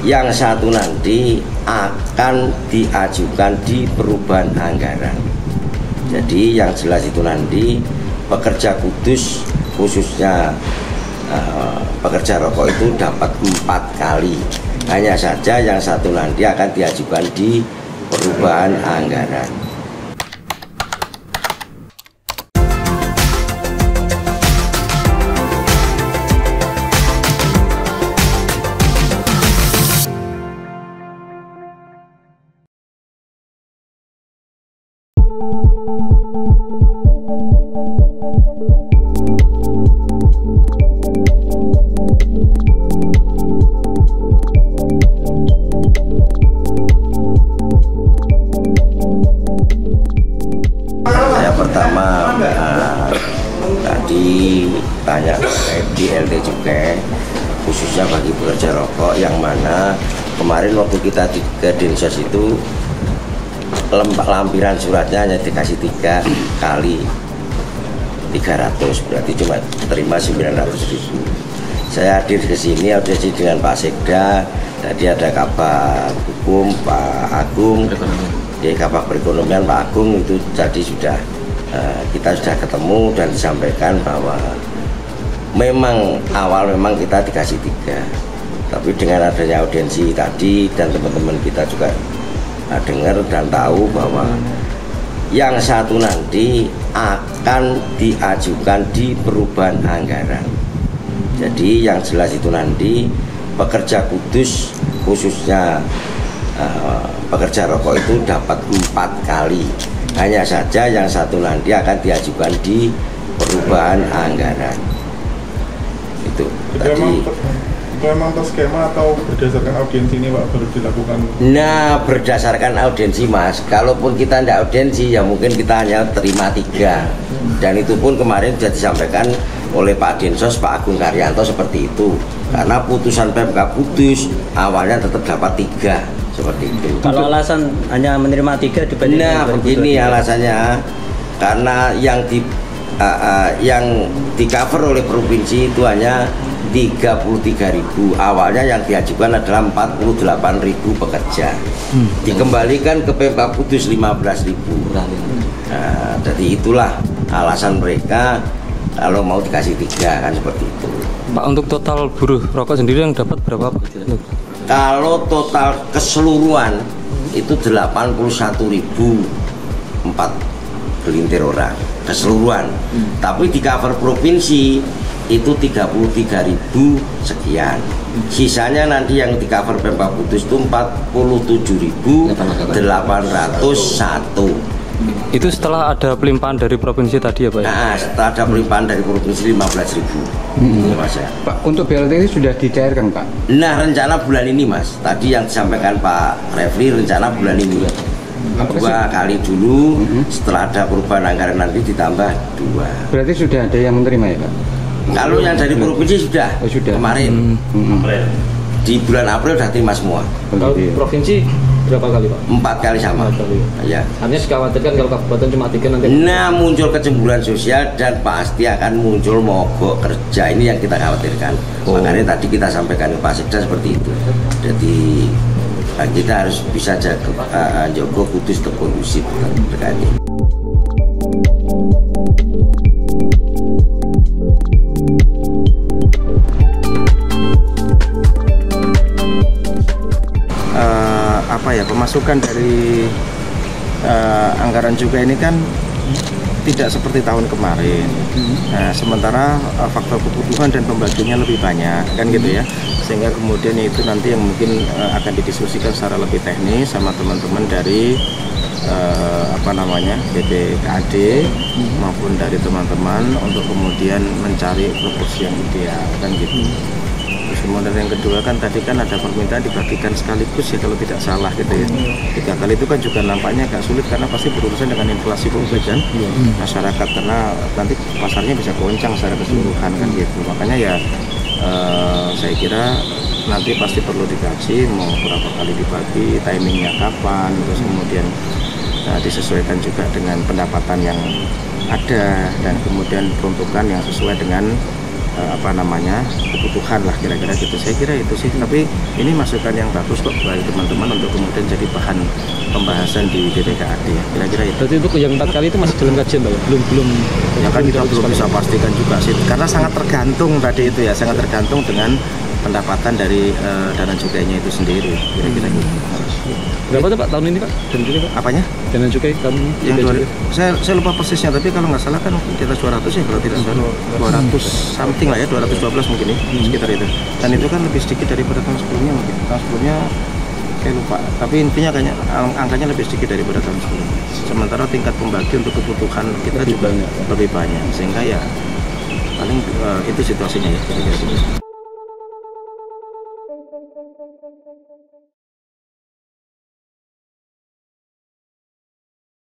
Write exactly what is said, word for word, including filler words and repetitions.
yang satu nanti akan diajukan di perubahan anggaran. Jadi yang jelas itu nanti pekerja kudus khususnya uh, pekerja rokok itu dapat empat kali. Hanya saja yang satu nanti akan diajukan di perubahan anggaran. Pertama uh, tadi tanya terkait di L T Cukai khususnya bagi pekerja rokok yang mana kemarin waktu kita di, ke Dinsos itu lembak lampiran suratnya hanya dikasih tiga kali tiga ratus, berarti cuma terima sembilan ratus ribu. Saya hadir ke sini audiensi dengan Pak Sekda, tadi ada Kabag Hukum Pak Agung, di Kabag Perekonomian Pak Agung itu jadi sudah Uh, kita sudah ketemu dan disampaikan bahwa memang awal memang kita dikasih tiga, tapi dengan adanya audiensi tadi dan teman-teman kita juga uh, dengar dan tahu bahwa yang satu nanti akan diajukan di perubahan anggaran. Jadi yang jelas itu nanti pekerja kudus khususnya uh, pekerja rokok itu dapat empat kali. Hanya saja yang satu nanti akan diajukan di perubahan anggaran. Itu jadi tadi. Itu memang skema atau berdasarkan audiensi ini Pak baru dilakukan? Nah, berdasarkan audiensi Mas. Kalaupun kita tidak audiensi ya mungkin kita hanya terima tiga. Dan itu pun kemarin sudah disampaikan oleh Pak Dinsos Pak Agung Karyanto seperti itu. Karena putusan Pemkab Kudus awalnya tetap dapat tiga. Seperti itu. Kalau alasan hanya menerima tiga dibanding nah begini alasannya karena yang di uh, uh, yang di cover oleh provinsi itu hanya tiga puluh tiga ribu, awalnya yang diajukan adalah empat puluh delapan ribu pekerja, hmm. dikembalikan ke Pemkab Kudus lima belas ribu. Nah, jadi itulah alasan mereka kalau mau dikasih tiga kan seperti itu. Pak, untuk total buruh rokok sendiri yang dapat berapa Pak? Kalau total keseluruhan itu delapan puluh satu ribu empat gelintir orang keseluruhan, hmm. tapi di cover provinsi itu tiga puluh tiga ribu sekian, sisanya nanti yang di cover Pemkab Kudus itu empat puluh tujuh ribu delapan ratus satu. Itu setelah ada pelimpahan dari provinsi tadi ya Pak? Nah, setelah ada pelimpahan dari provinsi lima belas ribu. Hmm. Mas, ya. Pak, untuk B L T ini sudah dicairkan Pak? Nah, rencana bulan ini Mas. Tadi yang disampaikan Pak Refli rencana bulan ini. Dua kali dulu, hmm. setelah ada perubahan anggaran nanti ditambah dua. Berarti sudah ada yang menerima ya Pak? Kalau yang dari provinsi sudah, oh, sudah. Kemarin. Hmm. Hmm. Di bulan April sudah terima semua. Kalau provinsi berapa kali Pak? Empat kali sama. Empat kali. Ya. Artinya dikhawatirkan kalau kabupaten cuma tiga nanti. Nah, muncul kecemburuan sosial dan pasti akan muncul mogok kerja, ini yang kita khawatirkan. Oh. Makanya tadi kita sampaikan ke Pak Sekda seperti itu. Jadi kita harus bisa jaga uh, Joko Kudus terkondusif terkait ini. Apa ya, pemasukan dari uh, anggaran juga ini kan tidak seperti tahun kemarin. Nah, sementara uh, faktor kebutuhan dan pembagiannya lebih banyak kan gitu ya, sehingga kemudian itu nanti yang mungkin uh, akan didiskusikan secara lebih teknis sama teman-teman dari uh, apa namanya B P K D maupun dari teman-teman untuk kemudian mencari proporsi yang ideal kan gitu. Kemudian yang kedua kan tadi kan ada permintaan dibagikan sekaligus ya kalau tidak salah gitu ya. Tiga kali itu kan juga nampaknya agak sulit karena pasti berurusan dengan inflasi publik dan hmm. masyarakat, karena nanti pasarnya bisa goncang secara keseluruhan kan gitu. Makanya ya eh, saya kira nanti pasti perlu dikaji mau berapa kali dibagi, timingnya kapan, terus kemudian eh, disesuaikan juga dengan pendapatan yang ada dan kemudian peruntukan yang sesuai dengan eh, apa namanya kebutuhan lah kira-kira gitu. Saya kira itu sih. Tapi ini masukan yang bagus kok bagi teman-teman untuk kemudian jadi bahan pembahasan di B P K A D ya. Kira-kira itu. Berarti untuk yang empat kali itu masih dalam kajian Pak ya? Belum belum. Ya kan kita belum bisa pastikan juga sih. Karena sangat tergantung tadi itu ya, sangat tergantung dengan pendapatan dari uh, dana cukainya itu sendiri. Kira-kira gitu. Berapa tuh Pak tahun ini Pak? Dan cukai Pak? Apanya? Dana cukai tahun ini? Yang Cukai dua, cukai. saya saya lupa persisnya, tapi kalau nggak salah kan di atas dua ratus ya, kalau tidak salah dua ratus something lah ya, dua ratus dua belas mungkin ya, sekitar itu. Dan itu kan lebih sedikit daripada tahun sebelumnya mungkin. Tahun sebelumnya saya lupa, tapi intinya kayaknya ang- angkanya lebih sedikit daripada tahun sebelumnya. Sementara tingkat pembagi untuk kebutuhan kita Lebih juga banyak. lebih banyak, sehingga ya paling uh, itu situasinya ya. Kira-kira gitu.